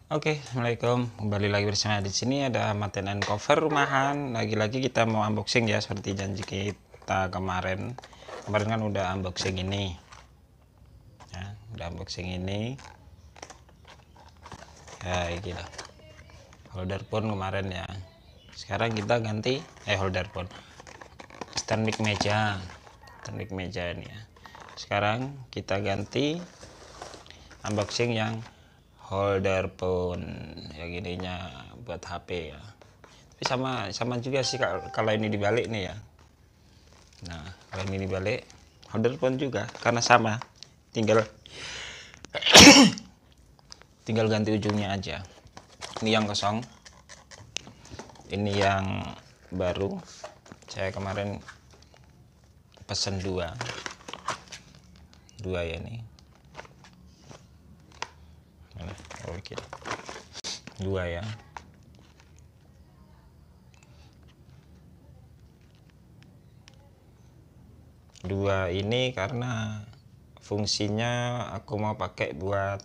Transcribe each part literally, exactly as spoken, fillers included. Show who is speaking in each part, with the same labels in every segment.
Speaker 1: Oke, Assalamualaikum. Kembali lagi bersama di sini ada maintenance cover rumahan. Lagi-lagi kita mau unboxing ya, seperti janji kita kemarin. Kemarin kan udah unboxing ini. Ya, udah unboxing ini. Ya, gila. Holder phone kemarin ya. Sekarang kita ganti eh holder phone. Stand mic meja. Stand mic meja ini ya. Sekarang kita ganti unboxing yang holder phone ya, gininya buat H P ya. Tapi sama sama juga sih kalau ini dibalik nih ya. Nah, kalau ini dibalik holder phone juga karena sama, tinggal tinggal ganti ujungnya aja. Ini yang kosong, ini yang baru. Saya kemarin pesen dua dua ya ini. Oke, dua ya. Dua ini karena fungsinya aku mau pakai buat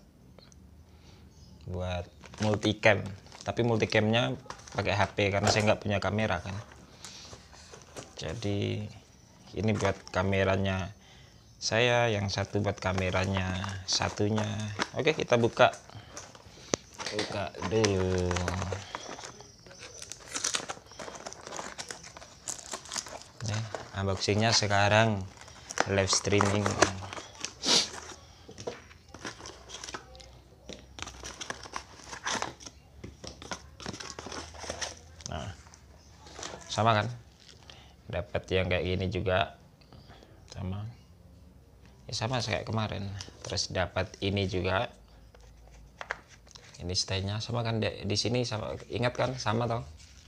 Speaker 1: buat multicam, tapi multicamnya pakai H P karena saya nggak punya kamera kan. Jadi ini buat kameranya saya, yang satu buat kameranya satunya. Oke, kita buka buka dulu. Nih, unboxingnya sekarang live streaming. Nah, sama kan, dapat yang kayak gini juga sama ya, sama kayak kemarin. Terus dapat ini juga, ini staynya sama kan, di, di sini sama, ingat kan, sama toh.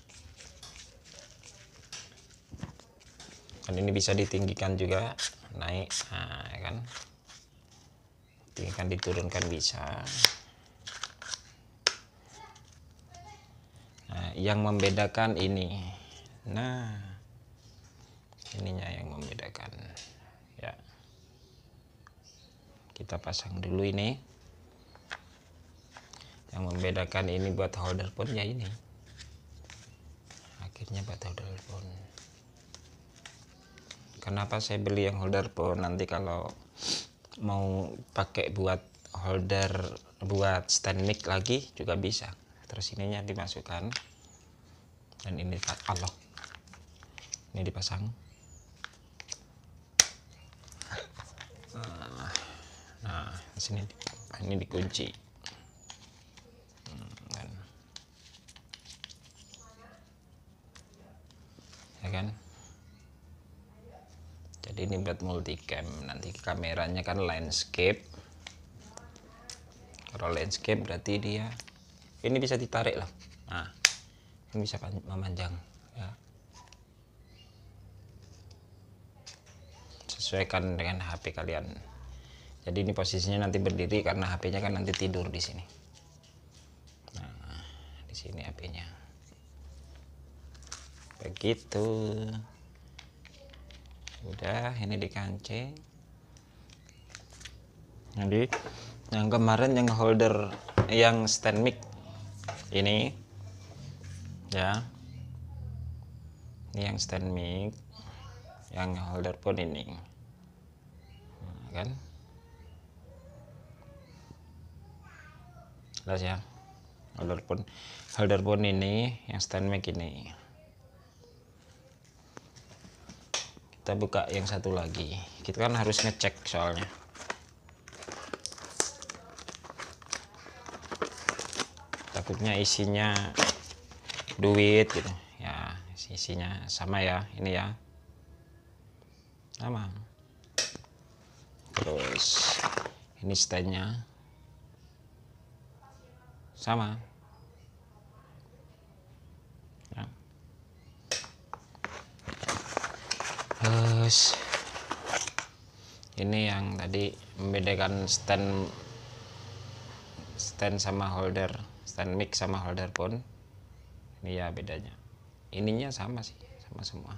Speaker 1: Dan ini bisa ditinggikan juga, naik, nah ya kan, tinggikan diturunkan bisa. Nah, yang membedakan ini, nah ininya yang membedakan ya. Kita pasang dulu ini. Yang membedakan ini buat holder phone ya ini, akhirnya buat holder phone. Kenapa saya beli yang holder phone? Nanti kalau mau pakai buat holder, buat stand mic lagi juga bisa. Terus ininya dimasukkan dan ini Allah ini dipasang. Nah, sini ini dikunci. Dan, ya kan? Jadi ini buat multicam. Nanti kameranya kan landscape. Kalau landscape berarti dia ini bisa ditarik lah. Nah, ini bisa memanjang ya. Sesuaikan dengan H P kalian. Jadi ini posisinya nanti berdiri karena H P-nya kan nanti tidur di sini. Nah, di sini H P-nya. Begitu. Udah, ini dikancing. Jadi yang kemarin yang holder, yang stand mic ini ya. Ini yang stand mic, yang holder phone ini. Nah, kan? Jelas ya, holder phone holder phone ini yang stand mic ini. Kita buka yang satu lagi, kita kan harus ngecek soalnya. Takutnya isinya duit gitu ya. Isinya sama ya, ini ya sama. Terus ini standnya sama ya. Terus ini yang tadi membedakan stand stand sama holder, stand mic sama holder phone. Ini ya bedanya. Ininya sama sih, sama semua.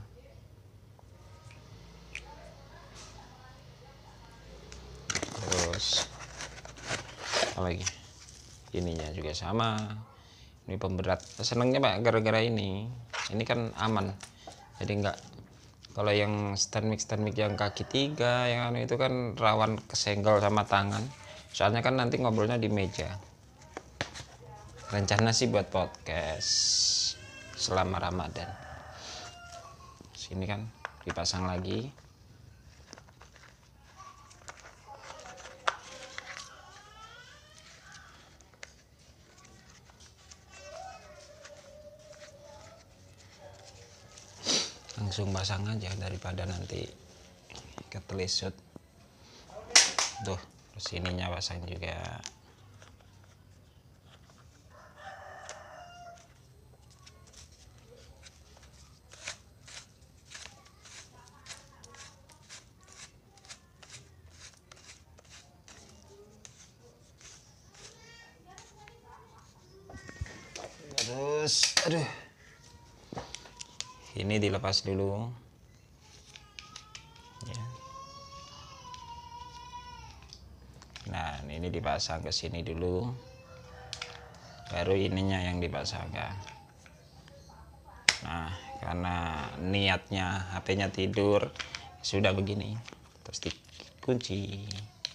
Speaker 1: Terus apa lagi? ininya juga sama, ini pemberat. Senangnya Pak gara-gara ini ini kan aman, jadi enggak, kalau yang stand mic stand mic yang kaki tiga yang anu itu kan rawan kesenggol sama tangan, soalnya kan nanti ngobrolnya di meja. Rencana sih buat podcast selama Ramadan. Sini kan dipasang lagi. Langsung pasang aja daripada nanti ketelisut. Tuh, terus ininya pasang juga. Terus aduh, ini dilepas dulu ya. Nah ini dipasang ke sini dulu, baru ininya yang dipasangkan. Nah karena niatnya H P-nya tidur, sudah begini terus dikunci.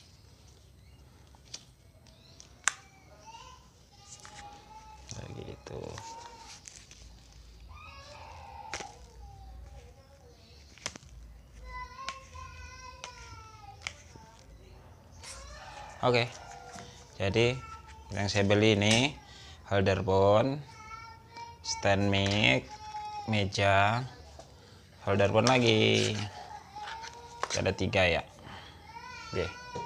Speaker 1: Begitu. Oke, jadi yang saya beli ini holder phone, stand mic, meja, holder phone lagi. Ada tiga ya. Oke.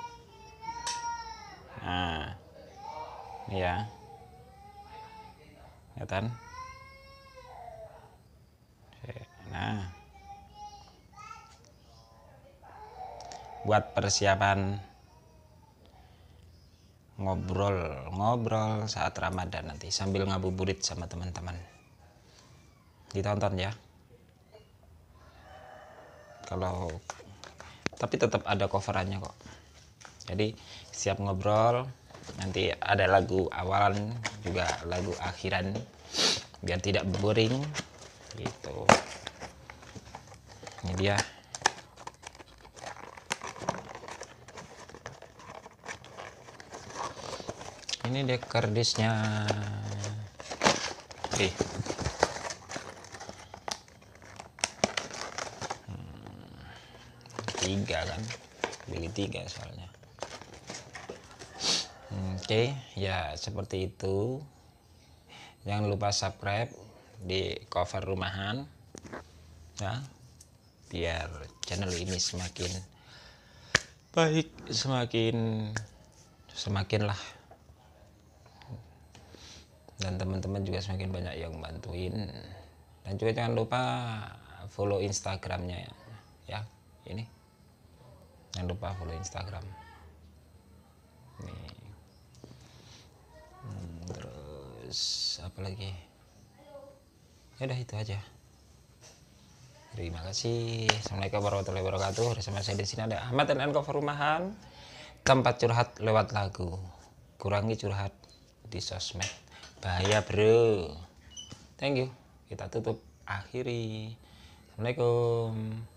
Speaker 1: Nah, ini ya. Kelihatan? Nah, buat persiapan ngobrol-ngobrol saat Ramadan nanti sambil ngabuburit sama teman-teman. Ditonton ya. Kalau tapi tetap ada coverannya kok. Jadi siap ngobrol, nanti ada lagu awalan juga lagu akhiran biar tidak boring gitu. Ini dia. Ini dia kardusnya. Oke. Hmm, tiga kan, beli tiga soalnya. Oke, ya seperti itu. Jangan lupa subscribe di Cover Rumahan ya, biar channel ini semakin baik, semakin semakin lah, dan teman-teman juga semakin banyak yang bantuin. Dan juga jangan lupa follow Instagramnya ya, ya ini jangan lupa follow Instagram nih. Hmm, terus apa lagi ya, udah itu aja. Terima kasih. Assalamualaikum warahmatullahi wabarakatuh. Bersama saya di sini ada Ahmad dan Cover Rumahan, tempat curhat lewat lagu. Kurangi curhat di sosmed, bahaya bro. Thank you. Kita tutup akhiri. Assalamualaikum.